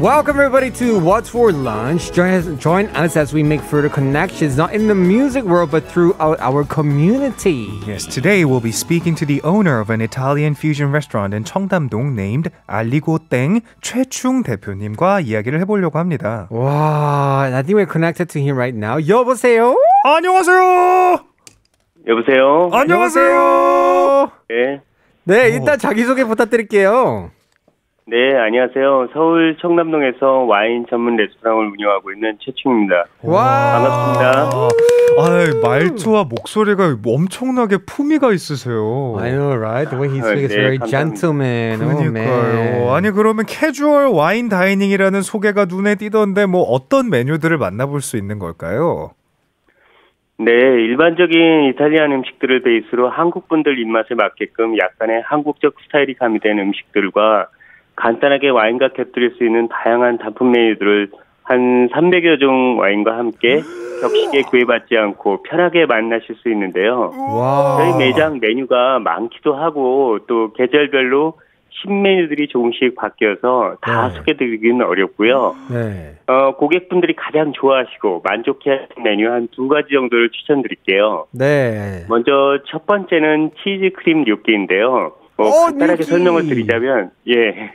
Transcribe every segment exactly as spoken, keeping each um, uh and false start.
Welcome everybody to What's for Lunch. Join us, join us as we make further connections, not in the music world, but throughout our community. Yes, today we'll be speaking to the owner of an Italian fusion restaurant in 청담동 named 알리고땡 최충 대표님과 이야기를 해보려고 합니다. Wow, I think we're connected to him right now. 여보세요? 안녕하세요. 여보세요? 안녕하세요. 네. 네, 일단 자기소개 부탁드릴게요. 네, 안녕하세요. 서울 청담동에서 와인 전문 레스토랑을 운영하고 있는 최충입니다. 와, 반갑습니다. 아, 말투와 목소리가 엄청나게 품위가 있으세요. I know, right? The way he 아, speaks is 네, very 감사합니다. gentleman. Oh, man. 그러니까요. 아니 그러면 캐주얼 와인 다이닝이라는 소개가 눈에 띄던데 뭐 어떤 메뉴들을 만나볼 수 있는 걸까요? 네, 일반적인 이탈리안 음식들을 베이스로 한국 분들 입맛에 맞게끔 약간의 한국적 스타일이 가미된 음식들과 간단하게 와인과 곁들일 수 있는 다양한 단품 메뉴들을 한 삼백여 종 와인과 함께 격식에 구애받지 않고 편하게 만나실 수 있는데요. 와. 저희 매장 메뉴가 많기도 하고 또 계절별로 신메뉴들이 조금씩 바뀌어서 다 네. 소개드리기는 어렵고요. 네. 어, 고객분들이 가장 좋아하시고 만족해하는 메뉴 한 두 가지 정도를 추천드릴게요. 네. 먼저 첫 번째는 치즈 크림 뇨끼인데요. 뭐 어, 간단하게 뇨끼. 설명을 드리자면 예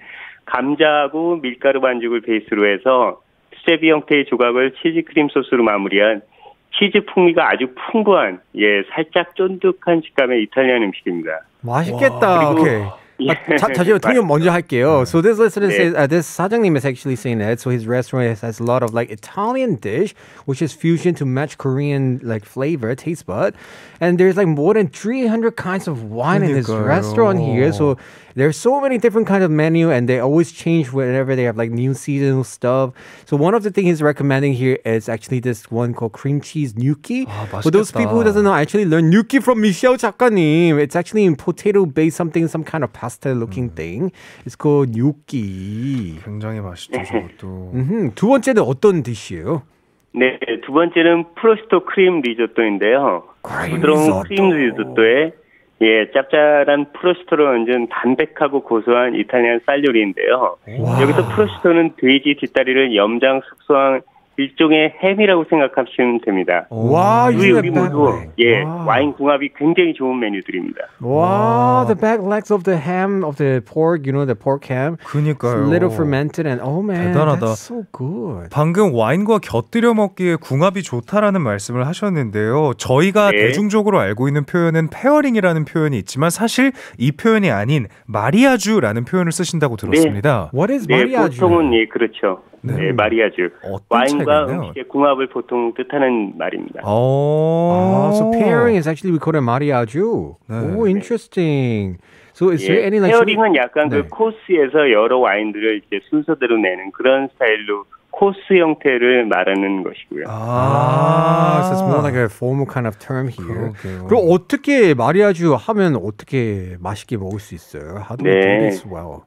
감자하고 밀가루 반죽을 베이스로 해서 스테비 형태의 조각을 치즈 크림 소스로 마무리한 치즈 풍미가 아주 풍부한 예 살짝 쫀득한 식감의 이탈리안 음식입니다. 맛있겠다. 그리고- 오케이. 예. 아, 자, 잠시만, 통역 먼저 할게요. So this listener 네. says, uh, this 사장님 is actually saying that. So his restaurant has, has a lot of like Italian dish, which is fusion to match Korean like flavor, taste bud. And there's like more than three hundred kinds of wine in this 그러니까요. restaurant here. So there's so many different kind of menu and they always change whenever they have like new seasonal stuff. So one of the things he's recommending here is actually this one called cream cheese gnocchi. 아, For those 맛있겠다. people who doesn't know, I actually learned gnocchi from Michelle 작가님. It's actually in potato based something, some kind of pasta looking thing. It's called gnocchi. 굉장히 맛있죠, 저것도. 음흠. 두 번째는 어떤 디시예요? 네, 두 번째는 프로스토 크림 리조또인데요. 크림 부드러운 리조또. 크림 리조또에 예, 짭짤한 프로스토로 얹은 담백하고 고소한 이탈리안 쌀 요리인데요. 와. 여기서 프로스토는 돼지 뒷다리를 염장 숙성한 일종의 햄이라고 생각하시면 됩니다. 와, 이 you 요리 have 모두 back leg. 예, 와. 와인 궁합이 굉장히 좋은 메뉴들입니다. Wow, the back legs of the ham, of the pork, you know, the pork ham. It's 그니까요. a little fermented and oh man, 대단하다. that's so good. 방금 와인과 곁들여 먹기에 궁합이 좋다라는 말씀을 하셨는데요. 저희가 네. 대중적으로 알고 있는 표현은 페어링이라는 표현이 있지만 사실 이 표현이 아닌 마리아주라는 표현을 쓰신다고 들었습니다. What is 네, mariage? 보통은 예, 그렇죠. 네. 네, 마리아주. 어떤 와인과 차이가 있나요? 음식의 궁합을 보통 뜻하는 말입니다. 어. Oh, so pairing is actually we call it mariage. 네. Oh, interesting. So is 예, there any like 페어링은 약간 네. 그 코스에서 여러 와인들을 이제 순서대로 내는 그런 스타일로 코스 형태를 말하는 것이고요. Ah, so it's more like a formal kind of term here. 그러게요. 그럼 어떻게 마리아주 하면 어떻게 맛있게 먹을 수 있어요? How do we do 네. this well?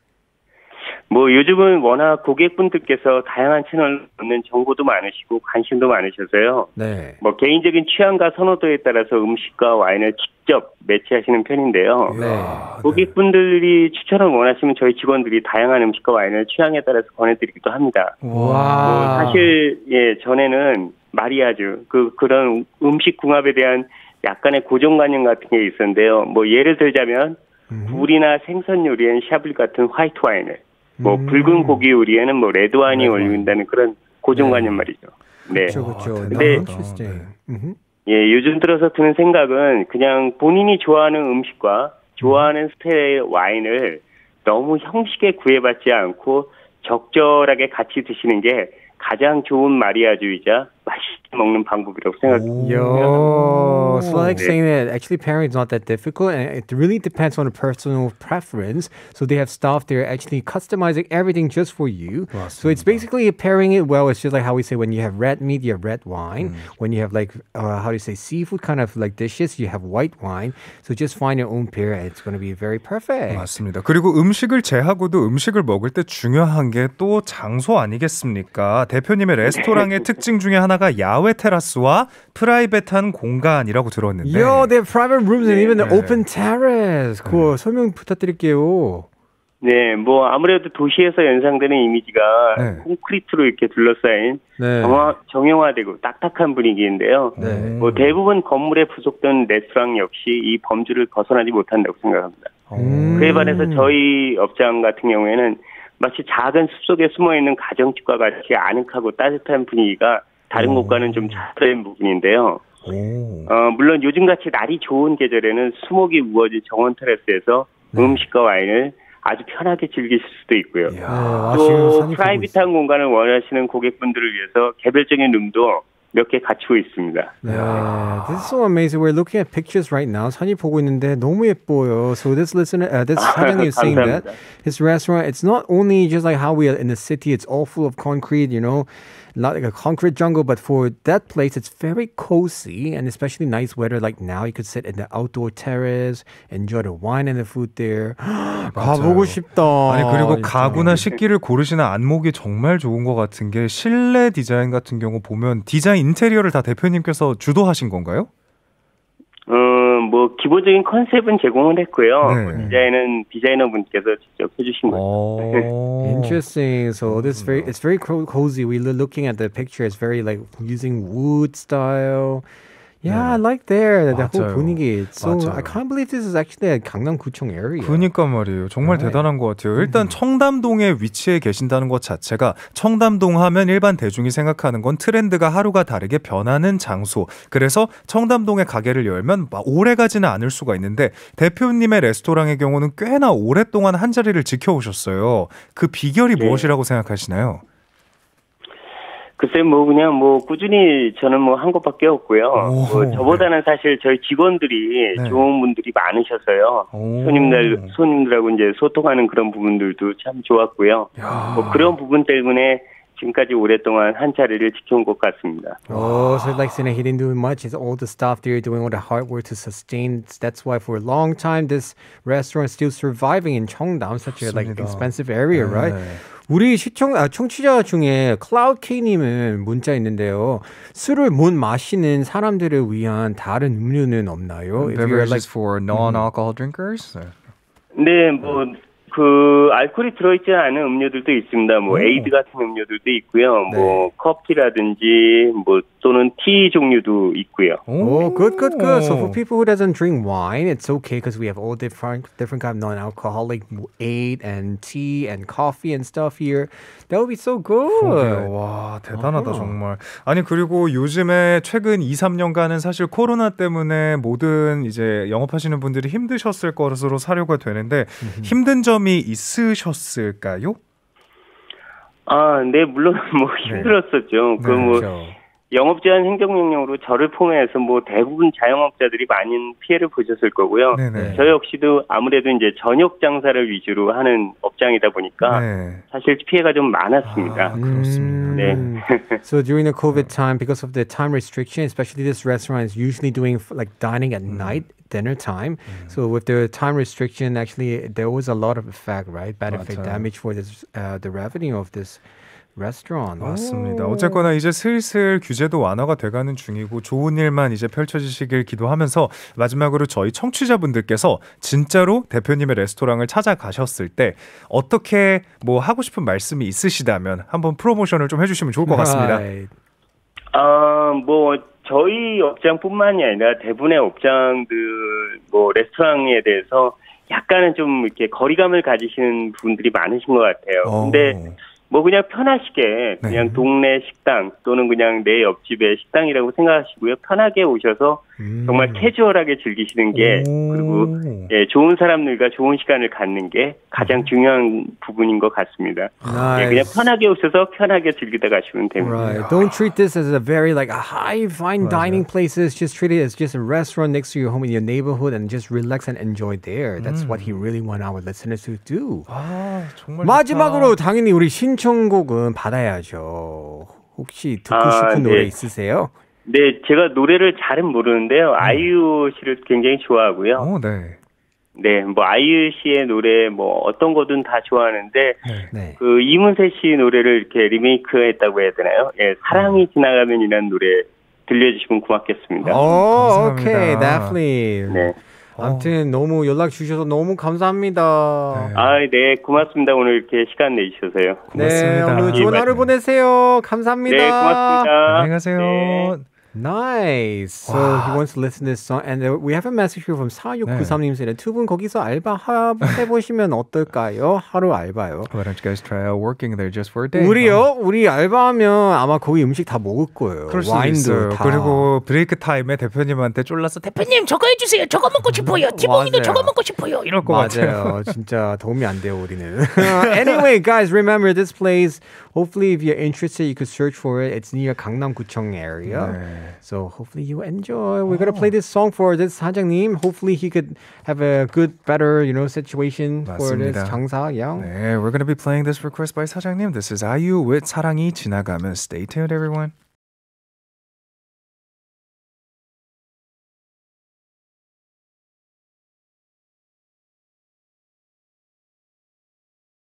뭐 요즘은 워낙 고객분들께서 다양한 채널 얻는 정보도 많으시고 관심도 많으셔서요. 네. 뭐 개인적인 취향과 선호도에 따라서 음식과 와인을 직접 매치하시는 편인데요. 네. 고객분들이 추천을 원하시면 저희 직원들이 다양한 음식과 와인을 취향에 따라서 권해드리기도 합니다. 와. 뭐 사실 예 전에는 마리아주 그 그런 음식 궁합에 대한 약간의 고정관념 같은 게 있었는데요. 뭐 예를 들자면 굴이나 생선 요리엔 샤블 같은 화이트 와인을 뭐 음. 붉은 고기 요리에는 뭐 레드 와인이 레드 와인. 어울린다는 그런 고정관념 말이죠. 네. 그렇죠, 그렇죠. 근데- interesting. 음흠. 예, 요즘 들어서 드는 생각은 그냥 본인이 좋아하는 음식과 좋아하는 스타일의 와인을 너무 형식에 구애받지 않고 적절하게 같이 드시는 게 가장 좋은 마리아주이자 맛있게 먹는 방법이라고 생각합니다. Yo, so like 네. saying that actually pairing is not that difficult and it really depends on a personal preference. So they have staff there actually customizing everything just for you. So it's basically pairing it well. It's just like how we say when you have red meat, you have red wine. When you have like, uh, how do you say, seafood kind of like dishes, you have white wine. So just find your own pair and it's going to be very perfect. 맞습니다. 그리고 음식을 제하고도 음식을 먹을 때 중요한 게 또 장소 아니겠습니까? 대표님의 레스토랑의 특징 중에 하나가 야외 테라스와 프라이빗한 공간이라고 들었는데. Yo, they have private rooms and even the 네. open terrace. 그거 설명 부탁드릴게요. 네, 뭐 아무래도 도시에서 연상되는 이미지가 네. 콘크리트로 이렇게 둘러싸인 네. 정화, 정형화되고 딱딱한 분위기인데요. 네. 뭐 대부분 건물에 부속된 레스토랑 역시 이 범주를 벗어나지 못한다고 생각합니다. 음. 그에 반해서 저희 업장 같은 경우에는 마치 작은 숲속에 숨어있는 가정집과 같이 아늑하고 따뜻한 분위기가 다른 곳과는 좀 차이된 부분인데요. 오. 어, 물론 요즘같이 날이 좋은 계절에는 수목이 우거진 정원 테라스에서 네. 음식과 와인을 아주 편하게 즐기실 수도 있고요. 네, 와, 지금 또 산이 보고 있어요. 프라이빗한 공간을 원하시는 고객분들을 위해서 개별적인 룸도 몇 개 갖추고 있습니다. 네, this is so amazing. We're looking at pictures right now. 산이 보고 있는데 너무 예뻐요. So this listener, uh, this 사장님 is saying that 감사합니다. his restaurant, it's not only just like how we are in the city, it's all full of concrete, you know, not like a concrete jungle, but for that place, it's very cozy and especially nice weather. Like now, you could sit in the outdoor terrace, enjoy the wine and the food there. 가보고 싶다. 아니 그리고 진짜. 가구나 식기를 고르시는 안목이 정말 좋은 것 같은 게 실내 디자인 같은 경우 보면 디자인 인테리어를 다 대표님께서 주도하신 건가요? 어, 뭐 기본적인 컨셉은 제공을 했고요. 네. 뭐 디자인은 디자이너분께서 직접 해주신 거예요. 어... Interesting. So this very it's very co- cozy. We were looking at the picture. It's very like using wood style. Yeah, I like there. The whole 맞아요. 분위기. It's so 맞아요. I can't believe this is actually a 강남구청 area. 그니까 말이에요. 정말 네. 대단한 것 같아요. 일단 청담동에 위치해 계신다는 것 자체가 청담동 하면 일반 대중이 생각하는 건 트렌드가 하루가 다르게 변하는 장소. 그래서 청담동에 가게를 열면 막 오래 가지는 않을 수가 있는데 대표님의 레스토랑의 경우는 꽤나 오랫동안 한 자리를 지켜오셨어요. 그 비결이 네. 무엇이라고 생각하시나요? 글쎄 뭐 그냥 뭐 꾸준히 저는 뭐 한 것밖에 없고요. 오, 뭐 저보다는 사실 저희 직원들이 네. 좋은 분들이 많으셔서요. 오. 손님들 손님들하고 이제 소통하는 그런 부분들도 참 좋았고요. 야. 뭐 그런 부분 때문에 지금까지 오랫동안 한 자리를 지켜온 것 같습니다. Oh, so like saying he didn't do much. It's all the staff there doing all the hard work to sustain. That's why for a long time this restaurant is still surviving in Cheongdam, such a like 맞습니다. expensive area, right? 네. 우리 시청 아, 청취자 중에 클라우드 K님은 문자 있는데요. 술을 못 마시는 사람들을 위한 다른 음료는 없나요? If you're Beverages like for non-alcohol drinkers? 네, 뭐 그 알코올이 들어있지 않은 음료들도 있습니다. 뭐 에이드 같은 음료들도 있고요. 뭐 커피라든지 뭐 또는 티 종류도 있고요. Oh, good, good, good. So for people who doesn't drink wine, it's okay because we have all different different kind of non-alcoholic aid and tea and coffee and stuff here. That would be so good. 그러게요. 와 대단하다 어허. 정말. 아니 그리고 요즘에 최근 이, 삼 년간은 사실 코로나 때문에 모든 이제 영업하시는 분들이 힘드셨을 것으로 사료가 되는데 힘든 점이 있으셨을까요? 아, 네, 물론 뭐 힘들었었죠. 그 뭐 그렇죠. 영업 제한 행정명령으로 저를 포함해서 뭐 대부분 자영업자들이 많은 피해를 보셨을 거고요. 네네. 저 역시도 아무래도 이제 저녁 장사를 위주로 하는 업장이다 보니까 네. 사실 피해가 좀 많았습니다. 아, 그렇습니다. 네. So during the COVID time, because of the time restriction, especially this restaurant is usually doing like dining at night, dinner time. So with the time restriction, actually there was a lot of effect, right? Bad effect, 맞아요. damage for this, uh, the revenue of this restaurant. 맞습니다. 어쨌거나 이제 슬슬 규제도 완화가 돼가는 중이고 좋은 일만 이제 펼쳐지시길 기도하면서 마지막으로 저희 청취자분들께서 진짜로 대표님의 레스토랑을 찾아가셨을 때 어떻게 뭐 하고 싶은 말씀이 있으시다면 한번 프로모션을 좀 해주시면 좋을 것 같습니다. Right. 아, 뭐 저희 업장뿐만이 아니라 대부분의 업장들 뭐 레스토랑에 대해서 약간은 좀 이렇게 거리감을 가지시는 분들이 많으신 것 같아요. 근데 뭐 그냥 편하시게 그냥 네. 동네 식당 또는 그냥 내 옆집의 식당이라고 생각하시고요. 편하게 오셔서 음. 정말 캐주얼하게 즐기시는 게 오. 그리고 예, 좋은 사람들과 좋은 시간을 갖는 게 가장 중요한 부분인 것 같습니다. 예, 그냥 Nice. 편하게 오셔서 편하게 즐기다 가시면 됩니다. Right. Don't treat this as a very like a high fine dining places. Just treat it as just a restaurant next to your home in your neighborhood and just relax and enjoy there. That's what he really want our listeners to do. 아, 정말 마지막으로 당연히 우리 신청곡은 받아야죠. 혹시 듣고 아, 싶은 네. 노래 있으세요? 네, 제가 노래를 잘은 모르는데요. 아이유 씨를 굉장히 좋아하고요. 오, 네. 네, 뭐 아이유 씨의 노래 뭐 어떤 거든 다 좋아하는데 네. 그 이문세 씨 노래를 이렇게 리메이크했다고 해야 되나요? 예, 사랑이 지나가는이라는 노래 들려주시면 고맙겠습니다. Oh, 감사합니다. okay, definitely. 네. 아무튼 너무 연락 주셔서 너무 감사합니다. 네. 아, 네, 고맙습니다. 오늘 이렇게 시간 내주셔서요. 네, 고맙습니다. 오늘 좋은 예, 하루 보내세요. 감사합니다. 네, 고맙습니다. 안녕히 가세요. 네. Nice. So he wants to listen to this song. And uh, we have a message here from 사육구삼님 saying 두 분 거기서 알바 하- 해보시면 어떨까요? 하루 알바요. Why don't you guys try out working there just for a day? 우리요? 우리 알바하면 아마 거기 음식 다 먹을 거예요. 그럴 수도 와인도 있어요. 다. 그리고 브레이크 타임에 대표님한테 쫄라서 대표님 저거 해주세요. 저거 먹고 싶어요. 티봉이도 맞아요. 저거 먹고 싶어요. 이럴 것 같아요. 맞아요. 진짜 도움이 안 돼요, 우리는. Anyway, guys, remember this place. Hopefully, if you're interested, you could search for it. It's near 강남구청 area. 네. So hopefully you enjoy. We're gonna play this song for this 사장님. Hopefully he could have a good, better, you know, situation for this 맞습니다. 장사. Yeah. 네, we're gonna be playing this request by 사장님. This is 아이유 with 사랑이 지나가면. Stay tuned, everyone.